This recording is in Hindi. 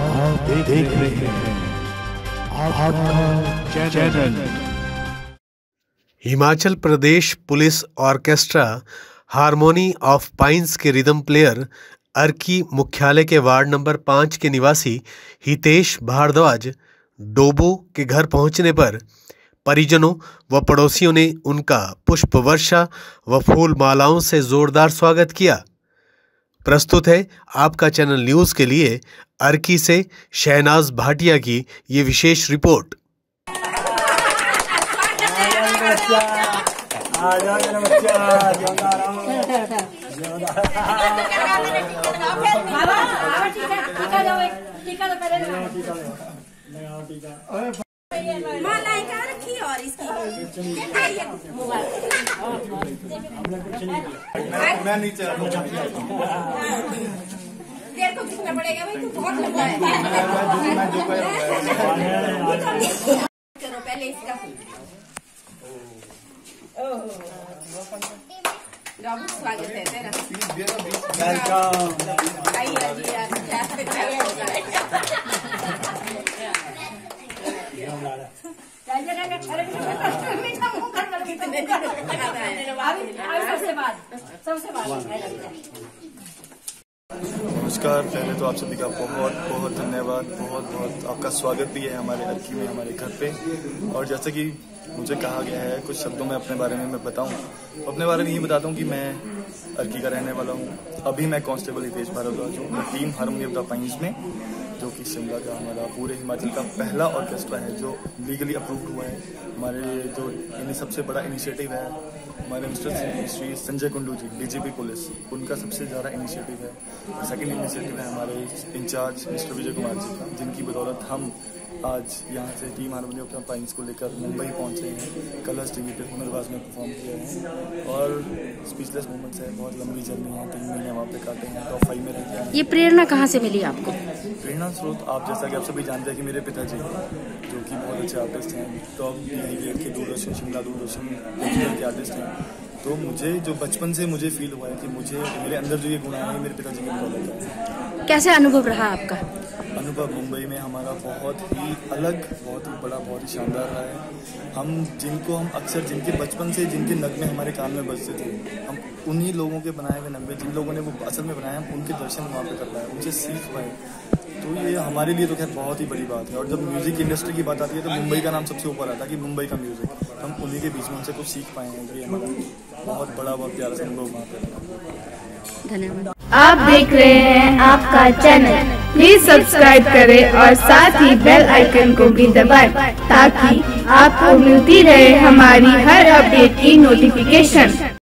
आप देख रहे हैं आपका channel. Himachal Pradesh police orchestra harmony of pines के रिदम प्लेयर अर्की मुख्यालय के वार्ड नंबर 5 के निवासी हितेश भारद्वाज डोबो के घर पहुंचने पर परिजनों व पड़ोसियों ने उनका पुष्प वर्षा व फूल मालाओं से जोरदार स्वागत किया। प्रस्तुत है आपका चैनल न्यूज़ के लिए अर्की से शहनाज भाटिया की ये विशेष रिपोर्ट। और इसकी मैं नीचे देर को कितना पड़ेगा भाई, तू बहुत लंबा है। करो पहले इसका स्वागत है तेरा। नमस्कार, पहले तो आप सभी का बहुत बहुत धन्यवाद, बहुत बहुत आपका स्वागत भी है हमारे अर्की में, हमारे घर पे। और जैसे कि मुझे कहा गया है कुछ शब्दों में अपने बारे में मैं बताऊं, अपने बारे में ये बताता हूं कि मैं अर्की का रहने वाला हूं। अभी मैं कांस्टेबल हितेश भारद्वाज हूँ। मैं team harmony of the pines में, जो कि शिमला का हमारा पूरे हिमाचल का पहला ऑर्केस्ट्रा है जो लीगली अप्रूव्ड हुआ है। हमारे जो सबसे बड़ा इनिशिएटिव है हमारे mister Shri Sanjay Kundu ji DGP police, उनका सबसे ज़्यादा इनिशिएटिव है। सेकंड इनिशिएटिव है हमारे इंचार्ज मिस्टर विजय कुमार जी का, जिनकी बदौलत हम आज यहाँ से team harmony of the pines को लेकर मुंबई पहुँचे हैं। कलर्स टीवी पे हुनरबाज में परफॉर्म किए हैं और स्पीचलेस मोमेंट्स है। बहुत लंबी जर्नी है, 3 महीने वहाँ पे काटे हैं, टॉप 5 में रहते हैं। ये प्रेरणा कहाँ से मिली आपको? प्रेरणा स्रोत आप जैसा कि आप सभी जानते हैं कि मेरे पिताजी जो कि बहुत अच्छे आर्टिस्ट हैं, टॉप बिहेवियर के दूरदर्शन शिमला दूरदर्शन के आर्टिस्ट हैं। तो मुझे जो बचपन से मुझे फील हुआ है कि मुझे मेरे अंदर जो ये गुण है मेरे पिताजी के बदौलत है। कैसे अनुभव रहा आपका? अनुभव मुंबई में हमारा बहुत ही अलग, बहुत ही बड़ा, बहुत ही शानदार रहा है। हम अक्सर जिनके बचपन से जिनके नगमे हमारे कान में बजते थे, हम उन्हीं लोगों के बनाए हुए नगमे, जिन लोगों ने वो असल में बनाए, हम उनके दर्शन वहाँ पे कर पाए, उनसे सीख पाए। तो ये हमारे लिए तो खैर बहुत ही बड़ी बात है। और जब म्यूजिक इंडस्ट्री की बात आती है तो मुंबई का नाम सबसे ऊपर आता है कि मुंबई का म्यूजिक, हम उन्हीं के बीच में उनसे कुछ सीख पाए हैं। ये हमारा बहुत बड़ा, बहुत प्यारा सा अनुभव वहाँ पे। धन्यवाद। आप देख रहे हैं आपका चैनल, प्लीज सब्सक्राइब करें और साथ ही बेल आइकन को भी दबाएं ताकि आपको मिलती रहे हमारी हर अपडेट की नोटिफिकेशन।